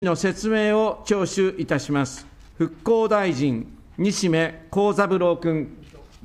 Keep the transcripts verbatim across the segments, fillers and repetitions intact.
の説明を聴取いたします。復興大臣、西銘恒三郎君。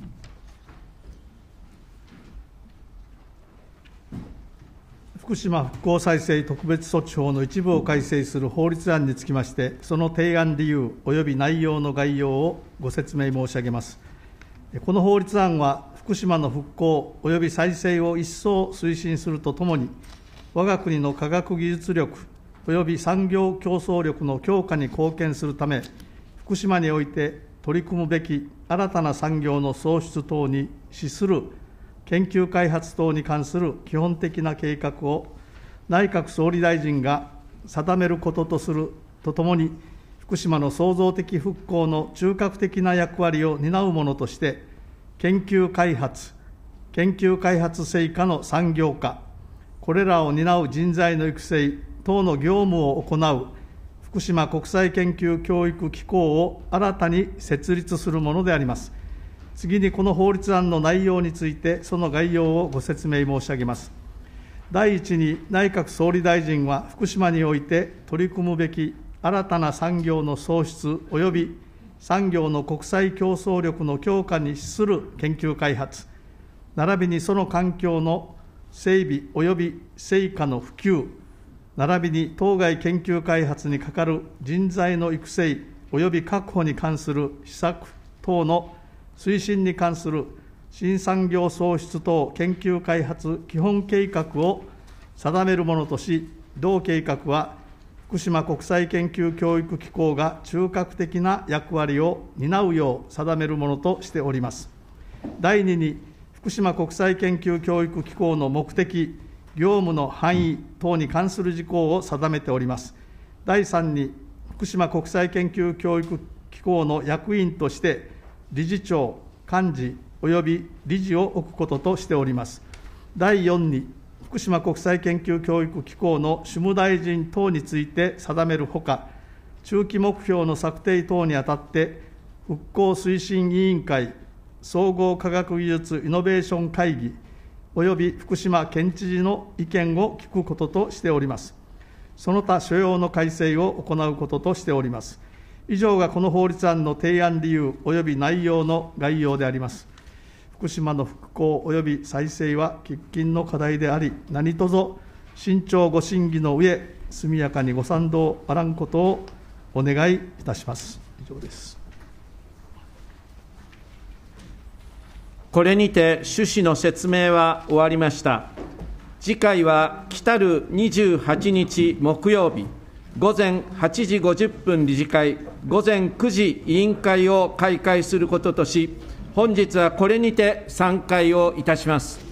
福島復興再生特別措置法の一部を改正する法律案につきまして、その提案理由および内容の概要をご説明申し上げます。この法律案は、福島の復興および再生を一層推進するとともに、我が国の科学技術力および産業競争力の強化に貢献するため、福島において取り組むべき新たな産業の創出等に資する研究開発等に関する基本的な計画を内閣総理大臣が定めることとするとともに、福島の創造的復興の中核的な役割を担うものとして、研究開発、研究開発成果の産業化、これらを担う人材の育成等の業務を行う福島国際研究教育機構を新たに設立するものであります。次にこの法律案の内容について、その概要をご説明申し上げます。第一に、内閣総理大臣は福島において取り組むべき新たな産業の創出および産業の国際競争力の強化に資する研究開発、並びにその環境の整備および成果の普及、並びに当該研究開発にかかる人材の育成および確保に関する施策等の推進に関する新産業創出等研究開発基本計画を定めるものとし、同計画は福島国際研究教育機構が中核的な役割を担うよう定めるものとしております。第二に、福島国際研究教育機構の目的、業務の範囲等に関する事項を定めております。第三に、福島国際研究教育機構の役員として、理事長、幹事および理事を置くこととしております。第四に、福島国際研究教育機構の主務大臣等について定めるほか、中期目標の策定等にあたって、復興推進委員会、総合科学技術イノベーション会議、および福島県知事の意見を聞くこととしております。その他所要の改正を行うこととしております。以上がこの法律案の提案理由および内容の概要であります。福島の復興および再生は喫緊の課題であり、何卒慎重ご審議の上、速やかにご賛同あらんことをお願いいたします。以上です。 これにて趣旨の説明は終わりました。次回は来るにじゅうはちにち木曜日、午前はちじごじゅっぷん理事会、午前くじ委員会を開会することとし、本日はこれにて散会をいたします。